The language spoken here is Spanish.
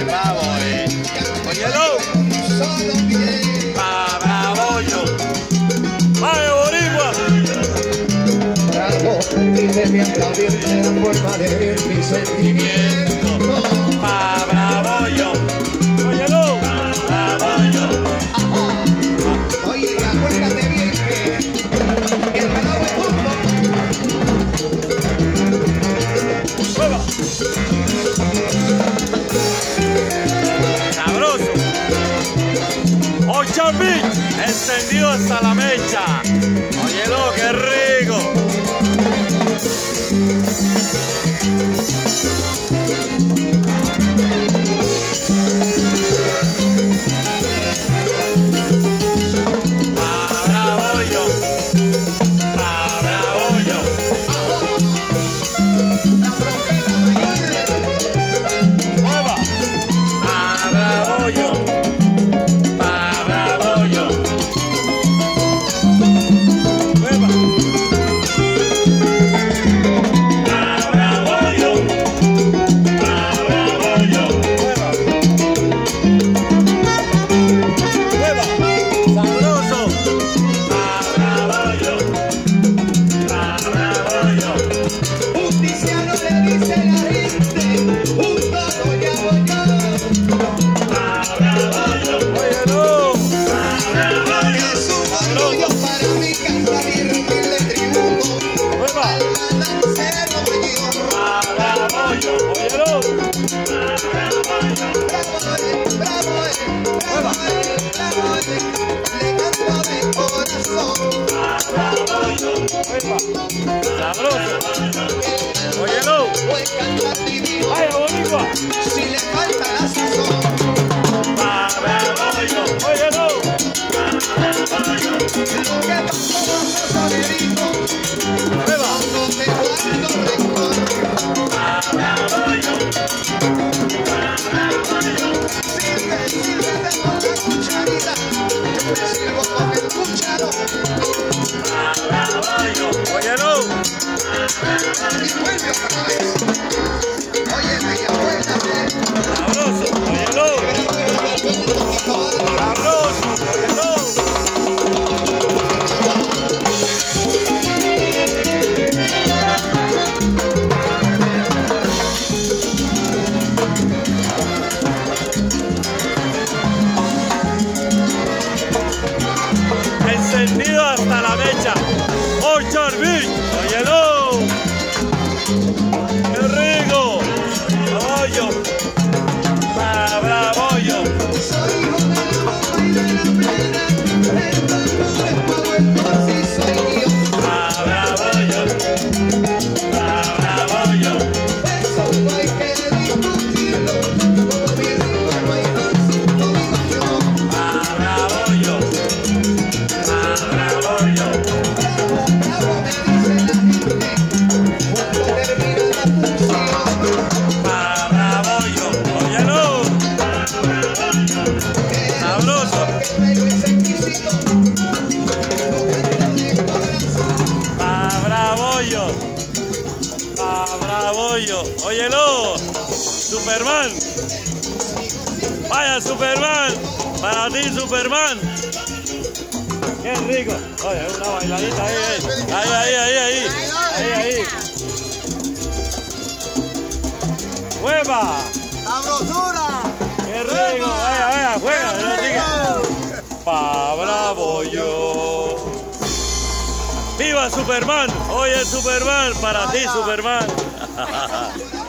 bravo, Óyelo. Pa' bravo yo. ¡Vaya, boricua! Bravo, dime aplaudirte la forma de ver mi sentimiento. Pa' bravo yo. Óyelo. Pa' bravo yo. Oye, acuérdate bien que el bravo es justo. ¡Mueva! Sabroso. Ocho Beach, encendido hasta la mecha. Óyelo, qué rico. Sabroso. Óyelo. Vaya, boricua. Si le falta la sazón. Pa' bravo yo. Óyelo. Lo que pasó con Saberito. Cuando te guardo rencor. Pa' bravo yo. Sírvete con la cucharita. Yo te sirvo con el cucharo. Óyelo. Y vuelve otra vez. Óyeme y acuérdate. Sabroso. Óyelo. Sabroso. Óyelo. Encendido hasta la mecha. Orchard Beach. Óyelo. ¡Qué rico! ¡Caballo! ¡Pa' bravo yo! Soy hijo de la bomba y de la plena. El tanto es pago el por si soy Dios. ¡Pa' bravo yo! ¡Pa' bravo yo! Eso no hay que discutirlo. Como mi rico no hay más. Lo digo yo. ¡Pa' bravo yo! ¡Pa' bravo yo! Bravo, bravo me dice la gente. Cuando termina la función. ¡Pa' bravo yo! ¡Óyelo! ¡Sabroso! Que traigo ese exquisito. Lo canto de corazón. ¡Pa' bravo yo! ¡Pa' bravo yo! ¡Óyelo! ¡Superman! ¡Vaya, Superman! ¡Para ti, Superman! ¡Qué rico! Oye, una bailadita ahí. ¡Hueva! ¡Sabrosura! ¡Qué rico! Vaya, juega, no digas. Pa' bravo yo. ¡Viva Superman! Oye, Superman, para ti, Superman.